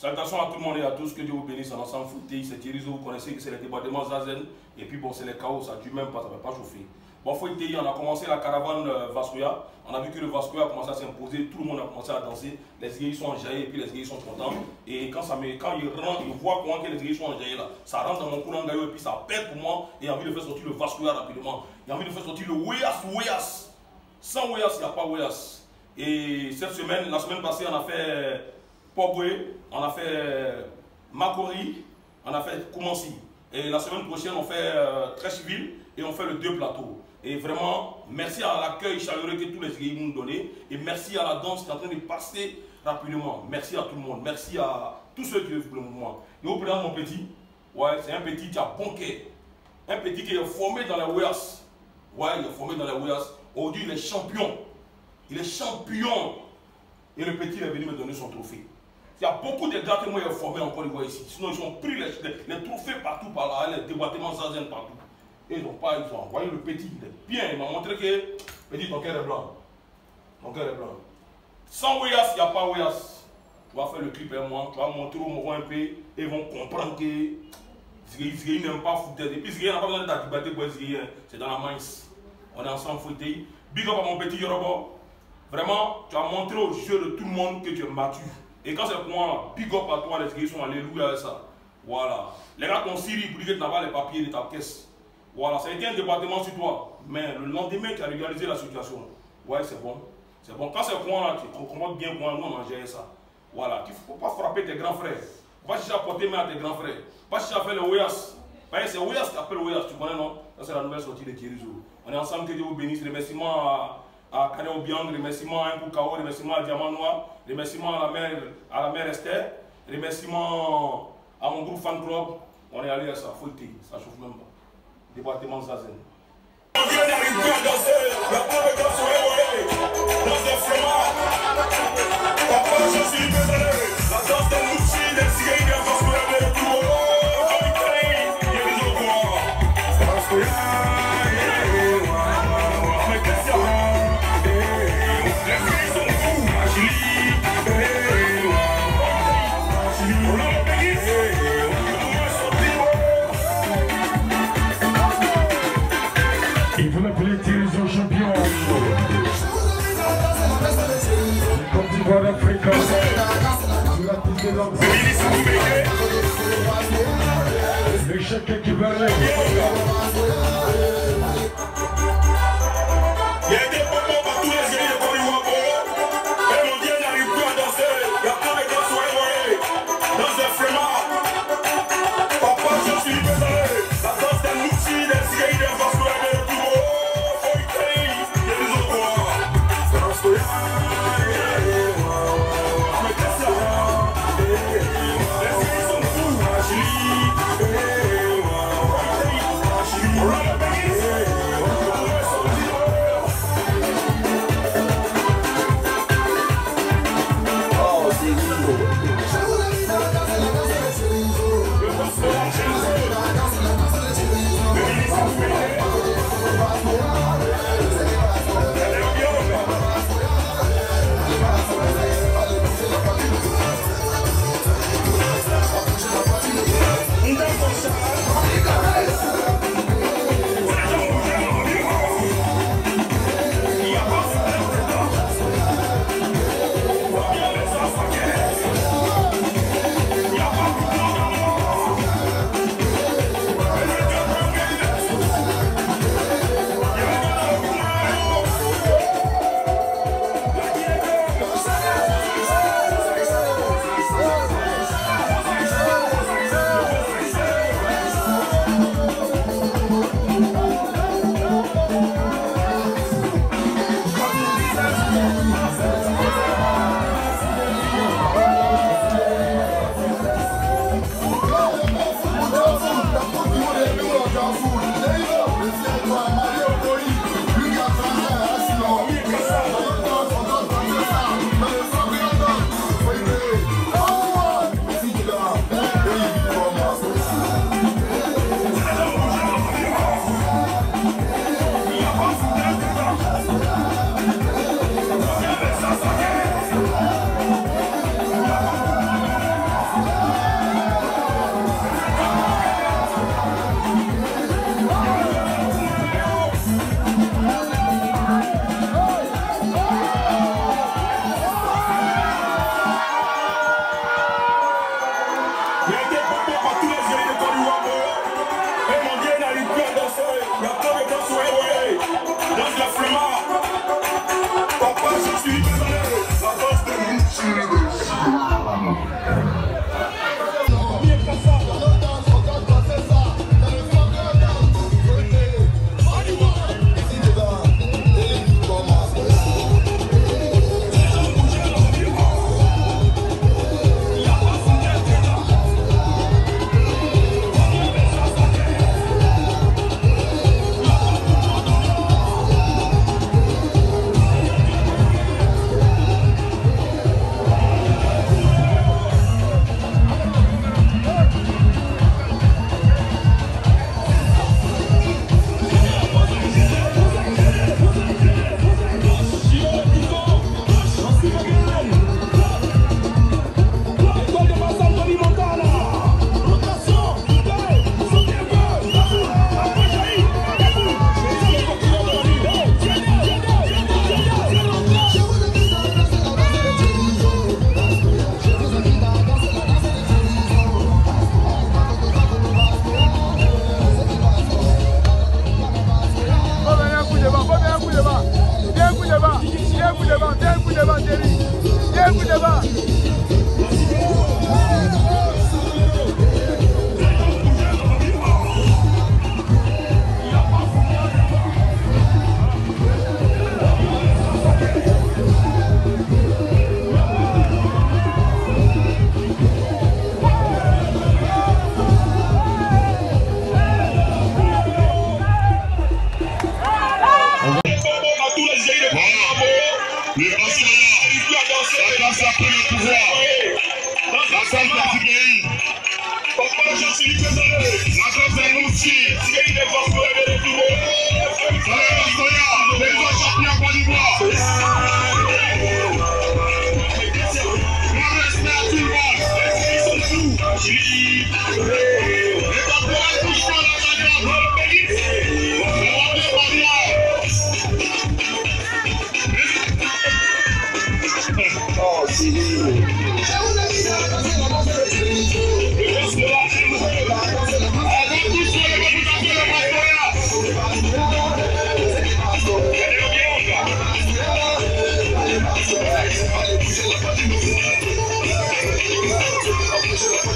Salutations à tout le monde et à tous, que Dieu vous bénisse en ensemble footé. C'est Thierry, vous connaissez que c'est les débordements Zazen. Et puis bon, c'est les chaos, ça tue même pas, ça ne va pas chauffer. Bon, footé, on a commencé la caravane Vascoya. On a vu que le Vascoya a commencé à s'imposer, tout le monde a commencé à danser. Les guerriers sont enjaillés et puis les guerriers sont contents. Et quand ils rentrent, ils voient comment que les guerriers sont enjaillés là, ça rentre dans mon courant gaillot et puis ça pète pour moi. Et j'ai envie de faire sortir le Vascoya rapidement. J'ai envie de faire sortir le Weyas. Sans Weyas, il n'y a pas Weyas. Et cette semaine, la semaine passée, on a fait Poboué, on a fait Makori, on a fait Koumansi. Et la semaine prochaine, on fait Treichville et on fait le 2 plateaux. Et vraiment, merci à l'accueil chaleureux que tous les guerriers m'ont donné. Et merci à la danse qui est en train de passer rapidement. Merci à tout le monde. Merci à tous ceux qui veulent le mouvement. Et au présent, mon petit, ouais, c'est un petit qui a bon cœur. Un petit qui est formé dans les Weyas. Ouais, il est formé dans les Weyas. Aujourd'hui, il est champion. Il est champion. Et le petit est venu me donner son trophée. Il y a beaucoup de gars que moi j'ai formés en Côte d'Ivoire ici. Sinon, ils ont pris les trophées partout par là, les déboîtements Zazen partout. Et ils ont envoyé le petit. Il est bien. Il m'a montré que, petit, ton cœur est blanc. Ton cœur est blanc. Sans Weyas, il n'y a pas Weyas. Tu vas faire le clip avec moi. Tu vas montrer au Moro un peu. Et ils vont comprendre que Zgei n'aime pas foutre. Et puis Zgei n'a pas besoin d'activer pour Zgei. C'est dans la mince. On est ensemble fouettés. Big up à mon petit Yoruba. Vraiment, tu as montré au jeu de tout le monde que tu es mature. Et quand c'est pour moi, big up à toi, les guerriers sont alléluia avec ça. Voilà. Les gars t'ont Syrie pour dire que tu n'as pas les papiers de ta caisse. Voilà, ça a été un département sur toi. Mais le lendemain, tu as régularisé la situation. Ouais, c'est bon. C'est bon. Quand c'est pour moi, tu comprends bien comment nous on a géré ça. Voilà. Il ne faut pas frapper tes grands frères. Va chercher à porter main à tes grands frères. Va chercher à faire le Weyas. C'est Weyas qui appelle Weyas, tu connais non? Ça c'est la nouvelle sortie de Thierry. On est ensemble, que Dieu vous bénisse. Remerciements à Kane Obiang, remerciements à Nkukao, remerciements à Diamant Noir, remerciements à la mère Esther, remerciements à mon groupe fan club. On est allé à ça, faut le dire, ça chauffe même pas. Département Zazen. Le chèque qui va aller. Il y a des moments par tous les guerriers de Côte d'Ivoire. Et mon Dieu n'arrive plus à danser. Il y a un des gars soirées dans un frémard. Papa, je suis désolé. La danse d'un outil, des guerriers de Vascoya de Toubo. Oh, il y a des autres quoi. Les guerriers sont fous.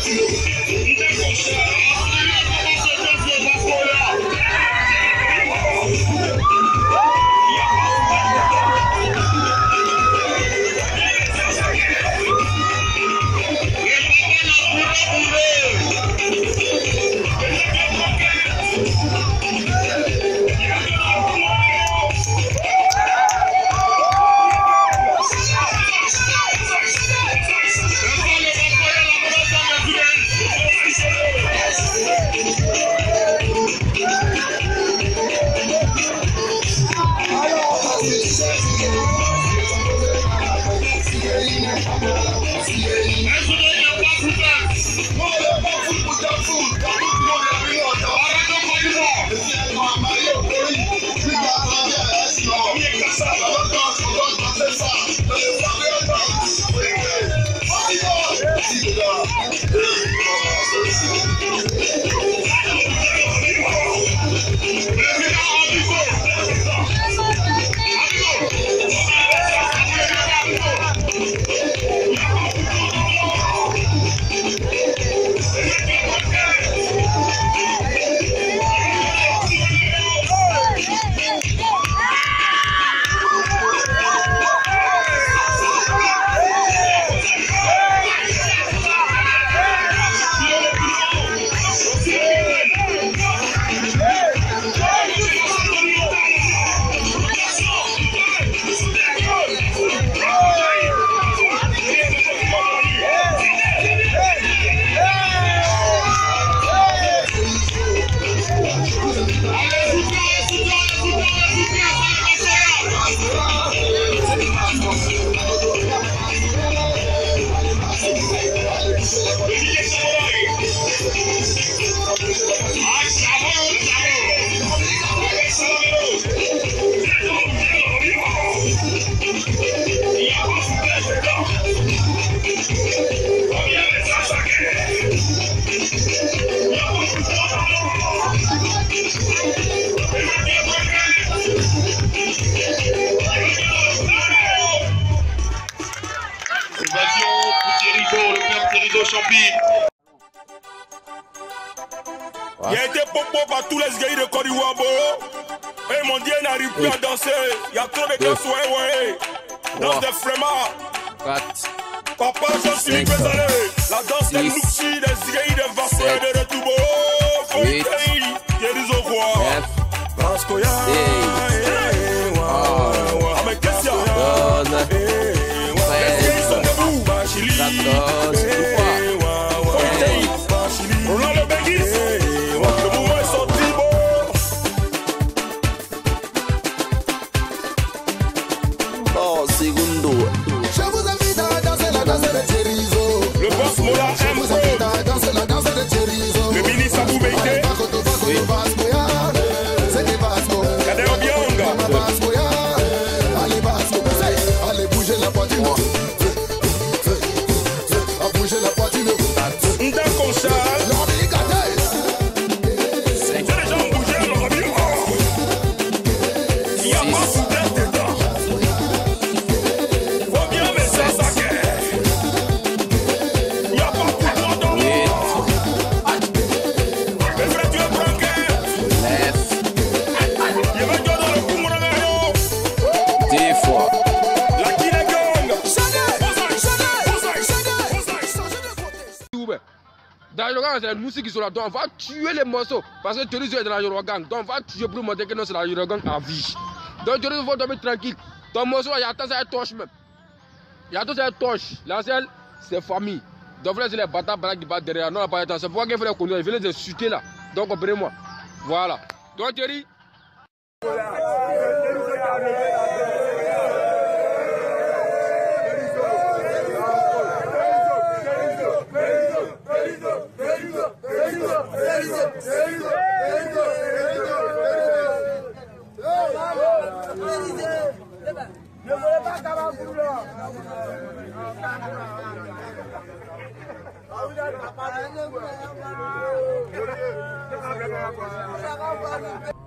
Il a été popo par tous les guerriers de Côte d'Ivoire. Et mon Dieu n'arrive plus à danser. Il y a trop de danses, ouais. Danse des flemmards. Papa, je suis désolé. La danse des Louxi, des guerriers de Vasco et de Retoubo. Fontaine, Yerizo Roi. Vascoya. Mais qu'est-ce qu'il y a? Les guerriers sont debout. Bachili. Ronaldo Benguis. Je vous invite à danser la danse de Thierryzo. Le boss Mola Je vous invite à danser la danse de Thierryzo. le ministre Abou Beïté, C'est des Vasco. Kader Obiang, Allez Vasco. Allez bouger la poitrine. À bouger la poitrine. Nda Conchal, c'est des gens bougés dans la ville. Il n'y a pas soudain dedans. Faut bien mettre ça, ça guerre. Il n'y a pas pour moi dans le monde. Mais frère, tu es branqué. Il va dire dans le coup, mon ami. La Guinée gang. Dans le gang, c'est la musique qui sont là. Donc on va tuer les morceaux. Parce que Thierry est dans la Yoruba gang. Donc on va tuer pour montrer que non, c'est la Yoruba gang à vie. Donc Thierry, il faut dormir tranquille. Ton morceau, il y a tant ça torche même. Il y a tant ça torche. L'ancien, c'est famille. Donc là, c'est les bâtards qui battent derrière. Non, pas c'est pourquoi il faut les conduire. Il faut les insulter là. Donc comprenez-moi. Voilà. Donc Thierry. Ne voulez pas qu'avant vous là.